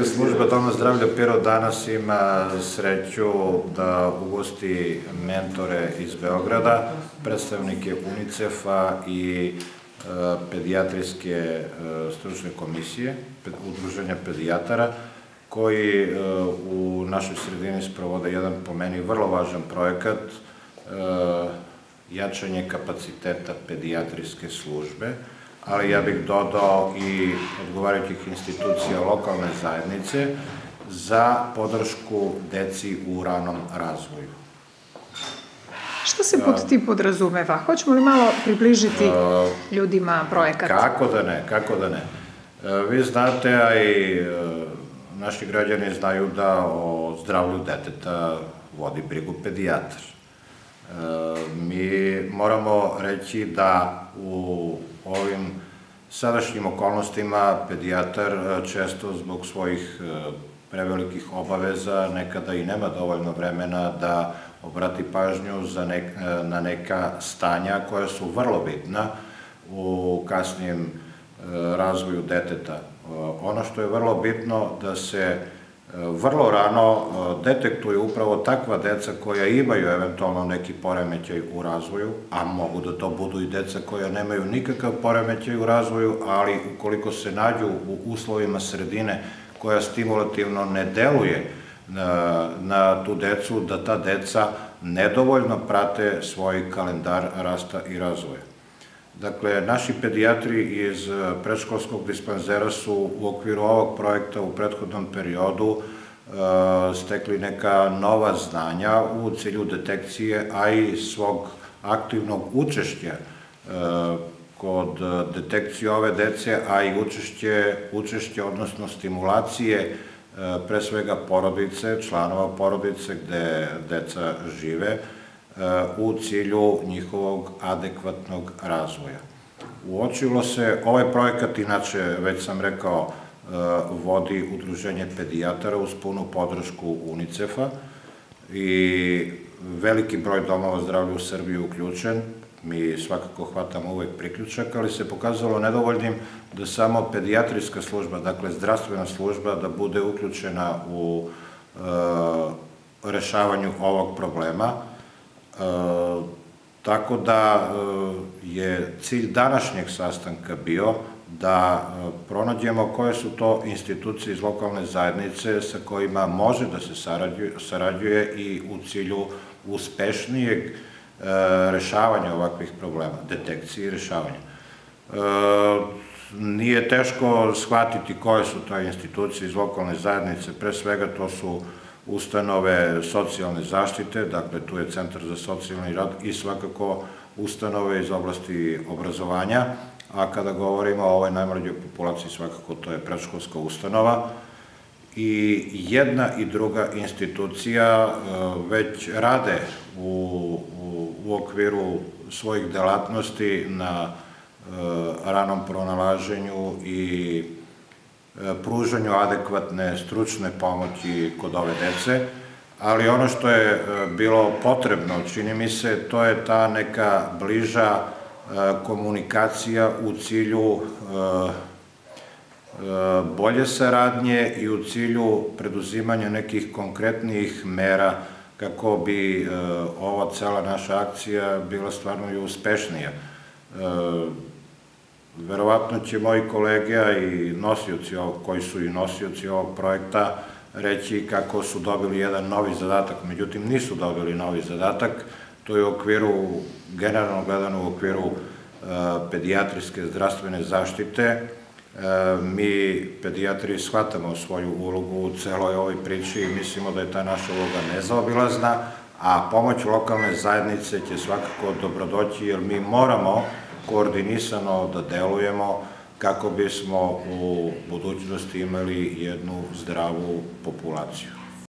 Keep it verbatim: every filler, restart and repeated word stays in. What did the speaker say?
Pediatrijska služba Doma zdravlja Pirot danas ima sreću da ugosti mentore iz Beograda, predstavnike UNICEF-a i Pedijatrijske stručne komisije, udruženja pedijatara, koji u našoj sredini sprovode jedan, po meni, vrlo važan projekat, jačanje kapaciteta pedijatrijske službe, ali ja bih dodao i odgovarajućih institucija lokalne zajednice za podršku deci u ranom razvoju. Što se pod tim podrazumeva? Hoćemo li malo približiti ljudima projekat? Kako da ne, kako da ne. Vi znate, a i naši građani znaju da o zdravlju deteta vodi brigu pedijatar. Mi moramo reći da u ovim sadašnjim okolnostima pedijatar često zbog svojih prevelikih obaveza nekada i nema dovoljno vremena da obrati pažnju na neka stanja koja su vrlo bitna u kasnijem razvoju deteta. Ono što je vrlo bitno da se vrlo rano detektuju upravo takva deca koja imaju eventualno neki poremećaj u razvoju, a mogu da to budu i deca koja nemaju nikakav poremećaj u razvoju, ali ukoliko se nađu u uslovima sredine koja stimulativno ne deluje na tu decu, da ta deca nedovoljno prate svoj kalendar rasta i razvoja. Dakle, naši pedijatri iz predškolskog dispanzera su u okviru ovog projekta u prethodnom periodu stekli neka nova znanja u cilju detekcije, a i svog aktivnog učešća kod detekcije ove dece, a i učešće, odnosno stimulacije pre svega porodice, članova porodice gde deca žive, u cilju njihovog adekvatnog razvoja. Uočilo se, ovaj projekat, inače, već sam rekao, vodi Udruženje pedijatara uz punu podršku UNICEF-a i veliki broj domova zdravlja u Srbiji je uključen. Mi svakako hvatamo uvek priključak, ali se pokazalo nedovoljnim da samo pedijatrijska služba, dakle zdravstvena služba, da bude uključena u rešavanju ovog problema. Tako da je cilj današnjeg sastanka bio da pronađemo koje su to institucije iz lokalne zajednice sa kojima može da se sarađuje i u cilju uspešnijeg rešavanja ovakvih problema, detekcije i rešavanja. Nije teško shvatiti koje su to institucije iz lokalne zajednice, pre svega to su ustanove socijalne zaštite, dakle tu je Centar za socijalni rad i svakako ustanove iz oblasti obrazovanja, a kada govorimo o ovoj najmlađoj populaciji svakako to je predškolska ustanova. I jedna i druga institucija već rade u okviru svojih delatnosti na ranom pronalaženju i pružanju adekvatne stručne pomoći kod ove dece, ali ono što je bilo potrebno, čini mi se, to je ta neka bliža komunikacija u cilju bolje saradnje i u cilju preduzimanja nekih konkretnijih mera kako bi ova cela naša akcija bila stvarno i uspešnija. Verovatno će moji kolege i nosioci ovog, koji su i nosioci ovog projekta, reći kako su dobili jedan novi zadatak, međutim nisu dobili novi zadatak, to je u okviru, generalno gledano u okviru pedijatrijske zdravstvene zaštite. Mi, pedijatri, shvatamo svoju ulogu u celoj ovoj priči i mislimo da je ta naša uloga nezaobilazna, a pomoć lokalne zajednice će svakako dobrodoći, jer mi moramo koordinisano da delujemo kako bismo u budućnosti imali jednu zdravu populaciju.